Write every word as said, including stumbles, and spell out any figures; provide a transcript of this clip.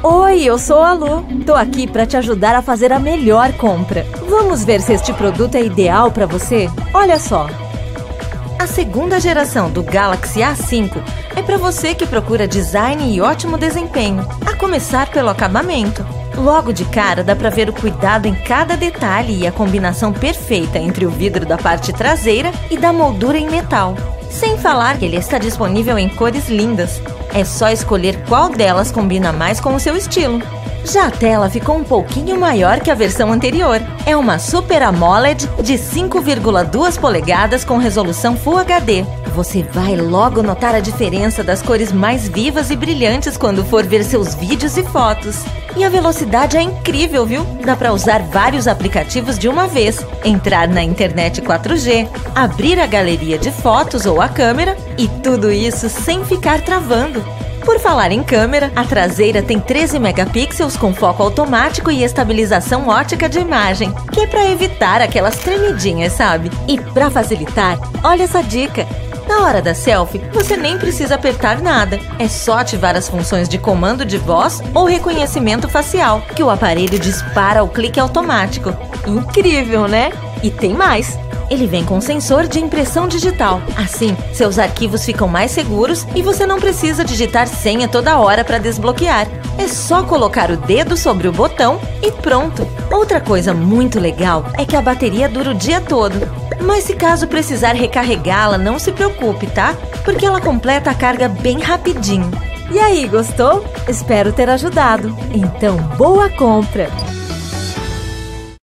Oi, eu sou a Lu. Tô aqui para te ajudar a fazer a melhor compra. Vamos ver se este produto é ideal para você? Olha só. A segunda geração do Galaxy A cinco é para você que procura design e ótimo desempenho, a começar pelo acabamento. Logo de cara dá para ver o cuidado em cada detalhe e a combinação perfeita entre o vidro da parte traseira e da moldura em metal. Sem falar que ele está disponível em cores lindas. É só escolher qual delas combina mais com o seu estilo. Já a tela ficou um pouquinho maior que a versão anterior. É uma Super AMOLED de cinco vírgula duas polegadas com resolução Full H D. Você vai logo notar a diferença das cores mais vivas e brilhantes quando for ver seus vídeos e fotos. E a velocidade é incrível, viu? Dá para usar vários aplicativos de uma vez, entrar na internet quatro G, abrir a galeria de fotos ou a câmera e tudo isso sem ficar travando. Por falar em câmera, a traseira tem treze megapixels com foco automático e estabilização ótica de imagem, que é para evitar aquelas tremidinhas, sabe? E para facilitar, olha essa dica! Na hora da selfie, você nem precisa apertar nada. É só ativar as funções de comando de voz ou reconhecimento facial, que o aparelho dispara o clique automático. Incrível, né? E tem mais! Ele vem com sensor de impressão digital. Assim, seus arquivos ficam mais seguros e você não precisa digitar senha toda hora para desbloquear. É só colocar o dedo sobre o botão e pronto! Outra coisa muito legal é que a bateria dura o dia todo. Mas se caso precisar recarregá-la, não se preocupe, tá? Porque ela completa a carga bem rapidinho. E aí, gostou? Espero ter ajudado. Então, boa compra!